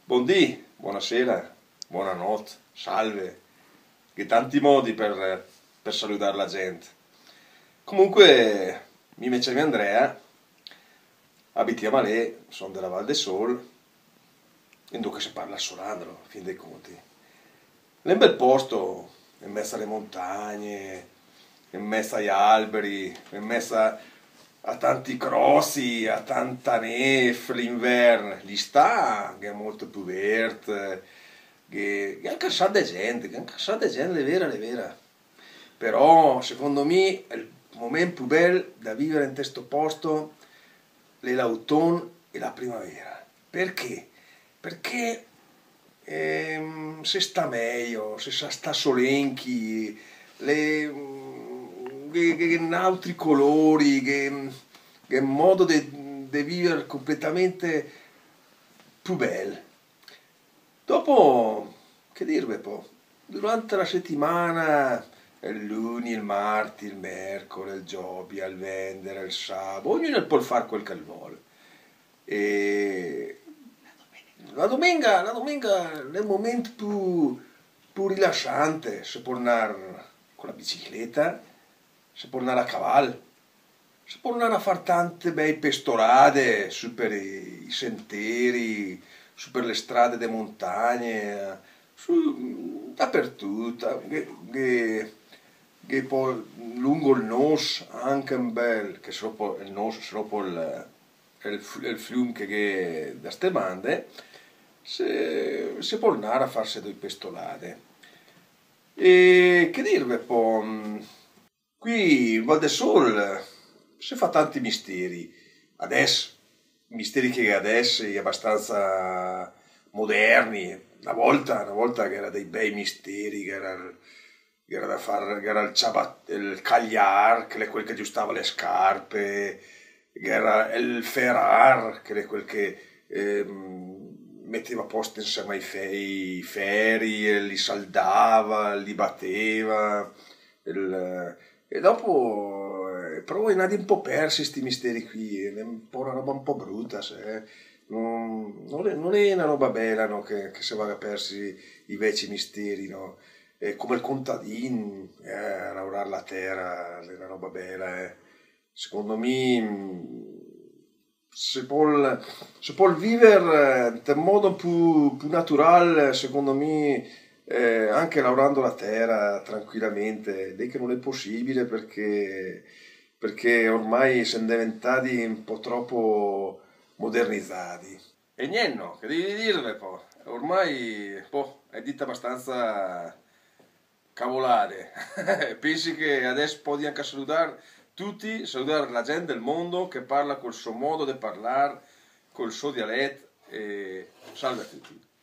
Buondì, buonasera, buonanotte, salve, che tanti modi per salutare la gente. Comunque, mi chiamo Andrea, abitiamo a lì, sono della Val de Sol, e dunque si parla Solandro, a fin dei conti. È un bel posto, in mezzo alle montagne, in mezzo agli alberi, in mezzo a tanti crossi, a tanta neve l'inverno. L'istà che è molto più verde, che è anche un sacco di gente, che è anche un sacco di gente, è vera, è vera. Però, secondo me, il momento più bello da vivere in questo posto è l'autunno e la primavera. Perché? Perché se sta meglio, se sa sta solenchi, che altri colori, che modo di vivere completamente più bello. Dopo, che dirvi poi, durante la settimana, il lunedì, il martedì, il mercoledì, il giovedì, il venerdì, il sabato, ognuno può fare quel che vuole. E la domenica è il momento più rilassante, si può andare con la bicicletta, si può andare a cavallo, si può andare a fare tante bei pestorate su per i sentieri, su per le strade de montagne, dappertutto, che poi lungo il Nos anche un bel, che sopra il Nos, sopra il fiume che è da ste bande, se può andare a farsi due pestolate. E che dirvi poi? Qui in Val de Sol si fa tanti misteri. Adesso, misteri che adesso è abbastanza moderni. Una volta che era dei bei misteri, che era da fare, che era il cagliar, che è quel che aggiustava le scarpe, che era il ferrar, che è quel che metteva a posto insieme ai feri, e li saldava, li batteva. E dopo, però è nati un po' persi questi misteri qui, è un po' una roba un po' brutta, non è una roba bella, no, che si vada persi i vecchi misteri, no? È come il contadino, a lavorare la terra, è una roba bella, eh. Secondo me, se può vivere in un modo più naturale, secondo me, anche lavorando la terra tranquillamente, è che non è possibile perché ormai siamo diventati un po' troppo modernizzati. E niente, no, che devi dirle poi? Ormai, è dita abbastanza cavolate. Pensi che adesso puoi anche salutare tutti, salutare la gente del mondo che parla col suo modo di parlare, col suo dialetto e salve a tutti.